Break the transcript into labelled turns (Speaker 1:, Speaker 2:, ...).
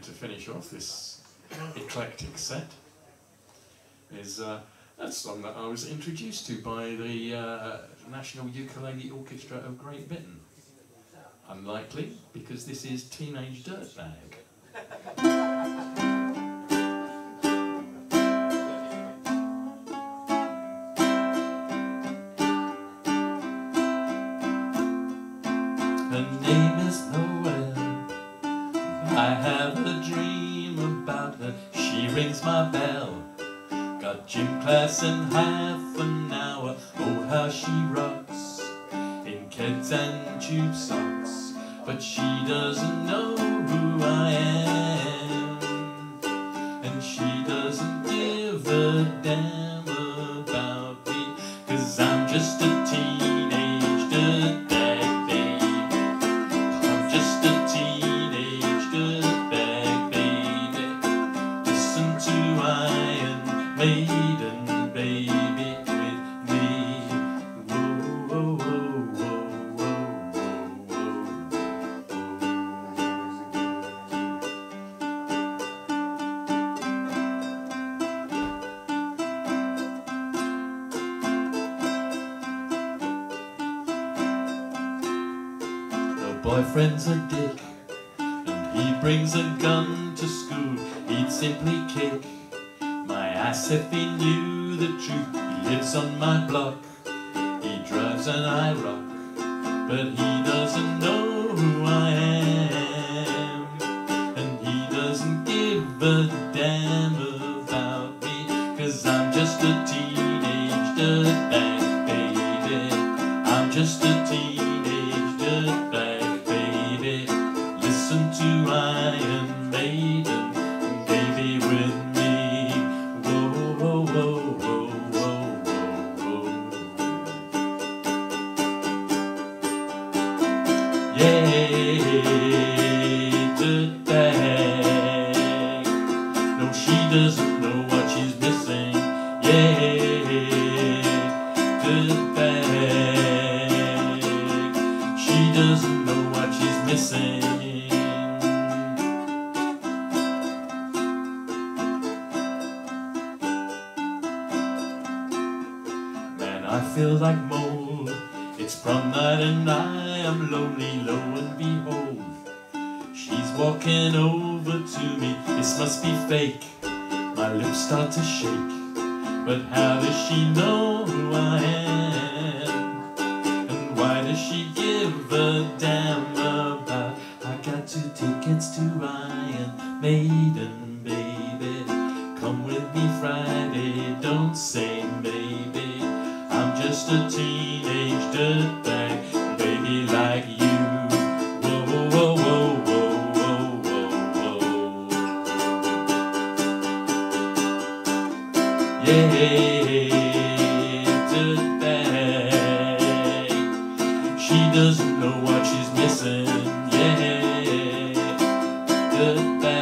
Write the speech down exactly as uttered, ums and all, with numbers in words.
Speaker 1: to finish off this eclectic set is uh, a song that I was introduced to by the uh, National Ukulele Orchestra of Great Britain. Unlikely, because this is Teenage Dirtbag. Her name is Noel. I have a dream about her. She rings my bell. Got gym class in half an hour. Oh, how she rocks in kids and tube socks. But she doesn't know who I am, and she doesn't give a damn about me, 'cause I'm just a teenage dirtbag baby. I'm just a teenage dirtbag baby. Listen to Iron Maiden, baby, with me. Whoa, whoa, whoa, whoa, whoa, Her boyfriend's a dick, and he brings a gun to school. He'd simply kick my ass if he knew the truth. He lives on my block, he drives and I rock, but he doesn't know who I am, and he doesn't give a damn about me, 'cause I'm just a teenage dirtbag baby. I'm just a teenage dirtbag baby. Listen to Iron Maiden, baby, with me. Whoa, whoa, whoa, whoa, whoa, whoa, whoa. Yeah, dirtbag. No, she doesn't know what she's missing. Yeah, dirtbag. She doesn't know what she's missing. I feel like mold. It's prom night and I am lonely, lo and behold, she's walking over to me. This must be fake. My lips start to shake. But how does she know who I am? And why does she give a damn about? I got two tickets to Iron Maiden, baby. Come with me Friday, don't say maybe. I'm just a teenage dirtbag baby like you. Whoa, whoa, whoa, whoa, whoa, whoa, whoa, whoa. Yeah, dirtbag. She doesn't know what she's missing. Yeah, dirtbag.